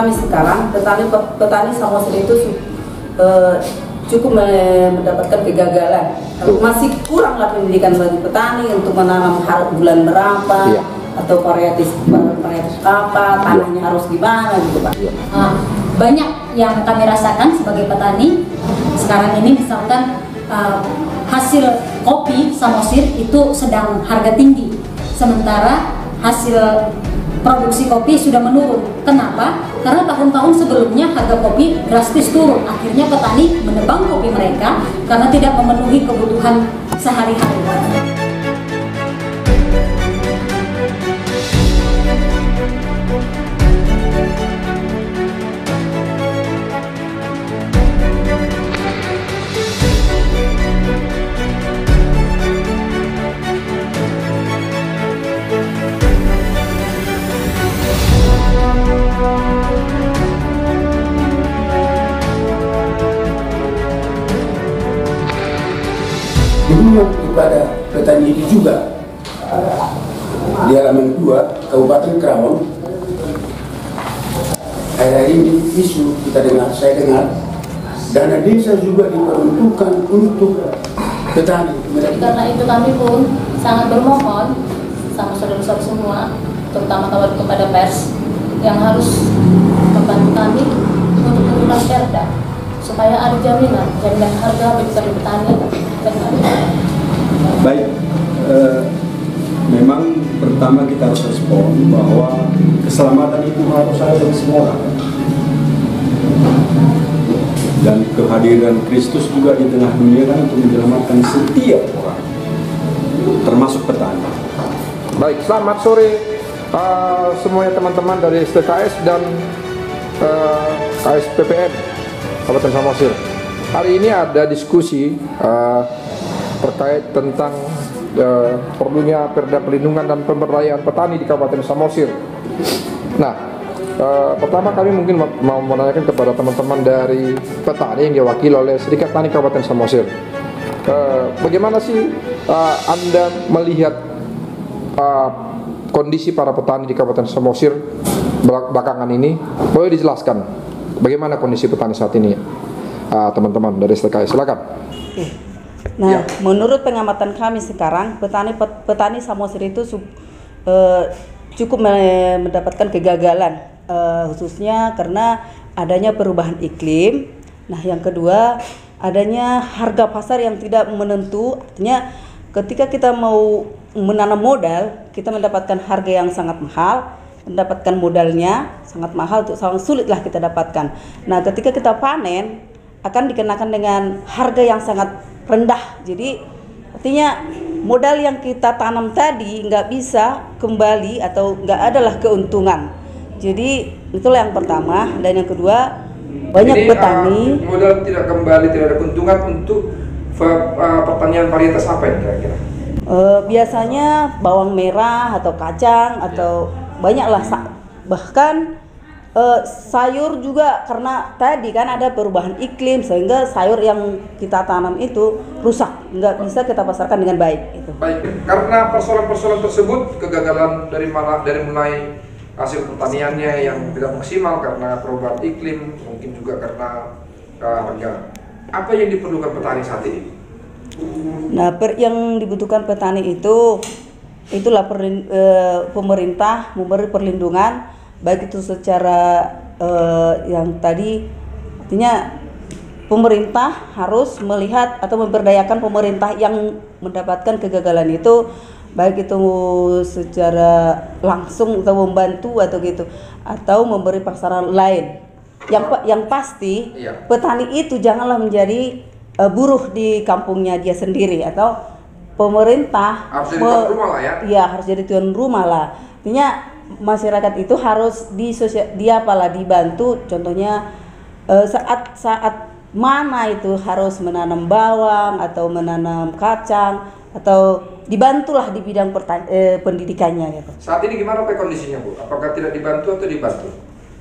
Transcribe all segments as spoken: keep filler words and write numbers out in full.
kami sekarang, petani petani Samosir itu uh, cukup mendapatkan kegagalan. Masih kurang lah pendidikan bagi petani untuk menanam bulan berapa, iya. atau varietas varietas apa, tanahnya iya. harus gimana gitu Pak. Iya. Uh, banyak yang kami rasakan sebagai petani sekarang ini, misalkan uh, hasil kopi Samosir itu sedang harga tinggi, sementara hasil produksi kopi sudah menurun. Kenapa? Karena tahun-tahun sebelumnya harga kopi drastis turun. Akhirnya petani menebang kopi mereka karena tidak memenuhi kebutuhan sehari-hari. Dukungan kepada petani itu juga di halaman dua Kabupaten Kerawang. Hari ini isu kita dengar, saya dengar, dana desa juga diperuntukkan untuk petani. Karena itu kami pun sangat bermohon sama saudara-saudara semua, terutama kalau kepada pers yang harus membantu kami untuk menggunakan perda supaya ada jaminan, jaminan harga bagi petani. Baik, eh, memang pertama kita harus respon bahwa keselamatan itu harus ada bagi semua orang, dan kehadiran Kristus juga di tengah dunia kan untuk menyelamatkan setiap orang, termasuk petani. Baik, selamat sore uh, semuanya teman-teman dari S T K S dan uh, K S P P M Kabupaten Samosir. Hari ini ada diskusi uh, terkait tentang uh, perlunya perda pelindungan dan pemberdayaan petani di Kabupaten Samosir. Nah, uh, pertama kami mungkin mau menanyakan kepada teman-teman dari petani yang diwakili oleh Serikat Tani Kabupaten Samosir. Uh, bagaimana sih uh, Anda melihat uh, kondisi para petani di Kabupaten Samosir belakangan ini? Boleh dijelaskan bagaimana kondisi petani saat ini? Teman-teman dari S T K S, silakan. Nah, ya. Menurut pengamatan kami sekarang, petani petani Samosir itu uh, cukup mendapatkan kegagalan, uh, khususnya karena adanya perubahan iklim. Nah, yang kedua, adanya harga pasar yang tidak menentu. Artinya, ketika kita mau menanam modal, kita mendapatkan harga yang sangat mahal, mendapatkan modalnya sangat mahal, itu sangat sulit lah kita dapatkan. Nah, ketika kita panen, akan dikenakan dengan harga yang sangat rendah. Jadi artinya modal yang kita tanam tadi nggak bisa kembali atau nggak adalah keuntungan. Jadi itulah yang pertama. Dan yang kedua, banyak Jadi, petani uh, modal tidak kembali, tidak ada keuntungan untuk uh, pertanian varietas apa ini kira-kira? Uh, biasanya bawang merah atau kacang atau ya. Banyaklah, bahkan Uh, sayur juga, karena tadi kan ada perubahan iklim sehingga sayur yang kita tanam itu rusak, nggak bisa kita pasarkan dengan baik. Itu. Baik, karena persoalan-persoalan tersebut, kegagalan dari mana dari mulai hasil pertaniannya yang tidak maksimal karena perubahan iklim, mungkin juga karena uh, harga. Apa yang diperlukan petani saat ini? Nah, per, yang dibutuhkan petani itu itulah per, uh, pemerintah memberi perlindungan. Baik itu secara uh, yang tadi, artinya pemerintah harus melihat atau memberdayakan pemerintah yang mendapatkan kegagalan itu, baik itu secara langsung atau membantu atau gitu, atau memberi pasaran lain. Yang yang pasti iya. Petani itu janganlah menjadi uh, buruh di kampungnya dia sendiri, atau pemerintah harus jadi tuan rumah lah ya. Iya, harus jadi tuan rumah lah. Artinya masyarakat itu harus di sosial, dia apalah dibantu, contohnya eh, saat saat mana itu harus menanam bawang atau menanam kacang, atau dibantulah di bidang eh, pendidikannya gitu. Saat ini gimana Pak kondisinya Bu? Apakah tidak dibantu atau dibantu?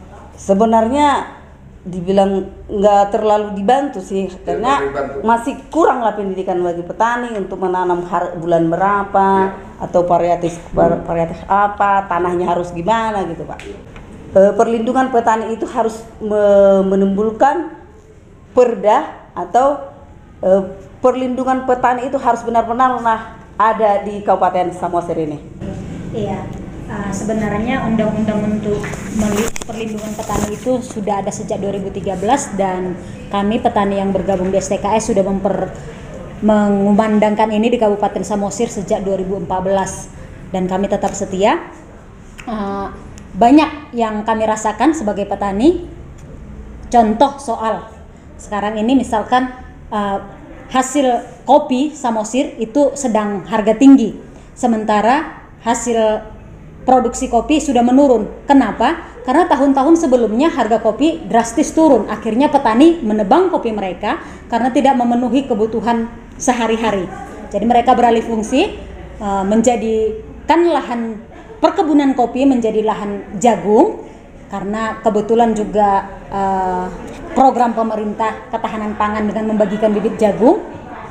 Sebenarnya dibilang nggak terlalu dibantu sih, tidak karena dibantu. Masih kurang lah pendidikan bagi petani untuk menanam bulan berapa ya. Atau varietas varietas apa, tanahnya harus gimana gitu Pak. eh, perlindungan petani itu harus me- menimbulkan perda atau eh, perlindungan petani itu harus benar-benar nah, ada di Kabupaten Samosir ini. Iya, uh, sebenarnya undang-undang untuk perlindungan petani itu sudah ada sejak dua ribu tiga belas dan kami petani yang bergabung di S T K S sudah memper, mengumandangkan ini di Kabupaten Samosir sejak dua ribu empat belas dan kami tetap setia. Uh, banyak yang kami rasakan sebagai petani. Contoh soal sekarang ini misalkan uh, hasil kopi Samosir itu sedang harga tinggi, sementara hasil produksi kopi sudah menurun. Kenapa? Karena tahun-tahun sebelumnya harga kopi drastis turun. Akhirnya petani menebang kopi mereka karena tidak memenuhi kebutuhan sehari-hari. Jadi mereka beralih fungsi uh, menjadikan lahan perkebunan kopi menjadi lahan jagung karena kebetulan juga uh, program pemerintah ketahanan pangan dengan membagikan bibit jagung.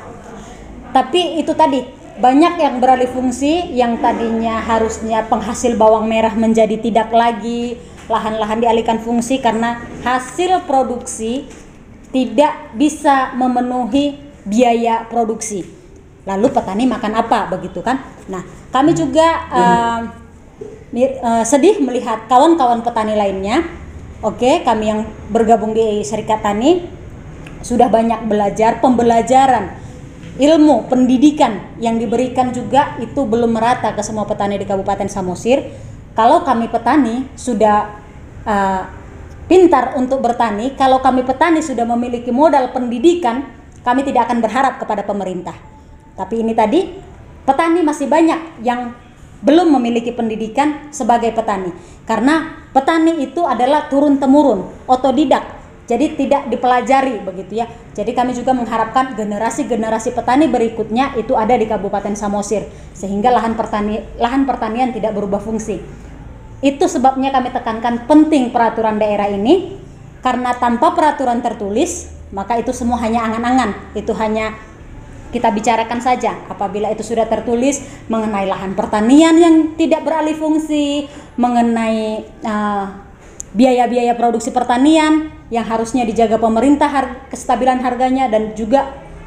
Tapi itu tadi banyak yang beralih fungsi, yang tadinya harusnya penghasil bawang merah menjadi tidak lagi, lahan-lahan dialihkan fungsi karena hasil produksi tidak bisa memenuhi biaya produksi. Lalu petani makan apa begitu kan? Nah, kami juga uh, mir, uh, sedih melihat kawan-kawan petani lainnya. Oke, kami yang bergabung di Serikat Tani sudah banyak belajar, pembelajaran ilmu pendidikan yang diberikan juga itu belum merata ke semua petani di Kabupaten Samosir. Kalau kami petani sudah uh, pintar untuk bertani, kalau kami petani sudah memiliki modal pendidikan, kami tidak akan berharap kepada pemerintah. Tapi ini tadi petani masih banyak yang belum memiliki pendidikan sebagai petani, karena petani itu adalah turun temurun, otodidak. Jadi tidak dipelajari begitu ya. Jadi kami juga mengharapkan generasi-generasi petani berikutnya itu ada di Kabupaten Samosir sehingga lahan pertani lahan pertanian tidak berubah fungsi. Itu sebabnya kami tekankan penting peraturan daerah ini, karena tanpa peraturan tertulis maka itu semua hanya angan-angan. Itu hanya kita bicarakan saja. Apabila itu sudah tertulis mengenai lahan pertanian yang tidak beralih fungsi, mengenai uh, biaya-biaya produksi pertanian yang harusnya dijaga pemerintah, harga, kestabilan harganya dan juga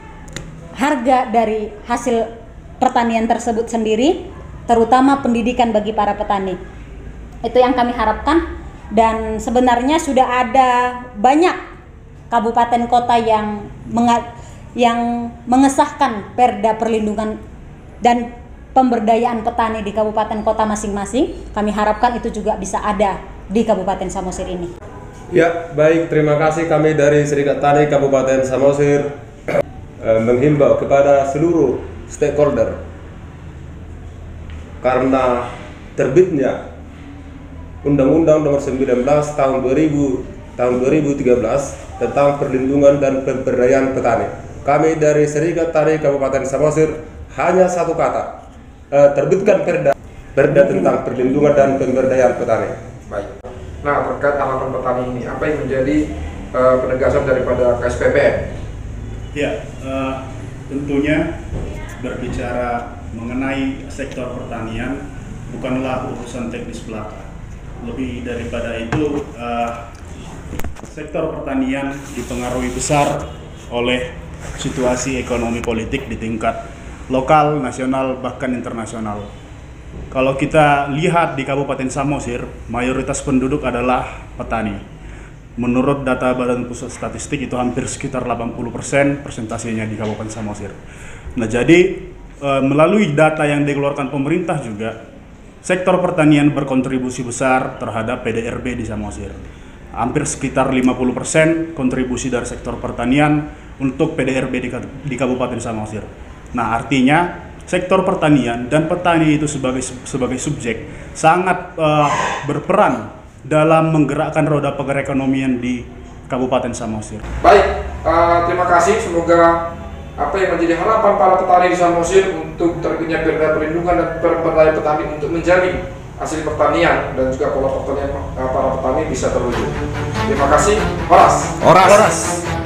harga dari hasil pertanian tersebut sendiri, terutama pendidikan bagi para petani. Itu yang kami harapkan, dan sebenarnya sudah ada banyak kabupaten kota yang menga- yang mengesahkan perda perlindungan dan pemberdayaan petani di kabupaten kota masing-masing. Kami harapkan itu juga bisa ada di Kabupaten Samosir ini. Ya, baik, terima kasih. Kami dari Serikat Tani Kabupaten Samosir eh, menghimbau kepada seluruh stakeholder, karena terbitnya Undang-Undang Nomor sembilan belas Tahun dua ribu tahun dua ribu tiga belas tentang perlindungan dan pemberdayaan petani. Kami dari Serikat Tani Kabupaten Samosir hanya satu kata, eh, terbitkan perda, perda tentang perlindungan dan pemberdayaan petani. Baik. Nah, terkait harapan petani ini, apa yang menjadi uh, penegasan daripada K S P P M? Ya, uh, tentunya berbicara mengenai sektor pertanian bukanlah urusan teknis belaka. Lebih daripada itu, uh, sektor pertanian dipengaruhi besar oleh situasi ekonomi politik di tingkat lokal, nasional, bahkan internasional. Kalau kita lihat di Kabupaten Samosir, mayoritas penduduk adalah petani. Menurut data Badan Pusat Statistik itu hampir sekitar delapan puluh persen persentasenya di Kabupaten Samosir. Nah, jadi e, melalui data yang dikeluarkan pemerintah juga, sektor pertanian berkontribusi besar terhadap P D R B di Samosir. Hampir sekitar lima puluh persen kontribusi dari sektor pertanian untuk P D R B di, di Kabupaten Samosir. Nah, artinya sektor pertanian dan petani itu sebagai sebagai subjek sangat uh, berperan dalam menggerakkan roda perekonomian di Kabupaten Samosir. Baik, uh, terima kasih. Semoga apa yang menjadi harapan para petani di Samosir untuk terbitnya perda perlindungan dan pemberdayaan petani untuk menjamin hasil pertanian dan juga pola pertanian uh, para petani bisa terwujud. Terima kasih. Horas. Horas. Horas.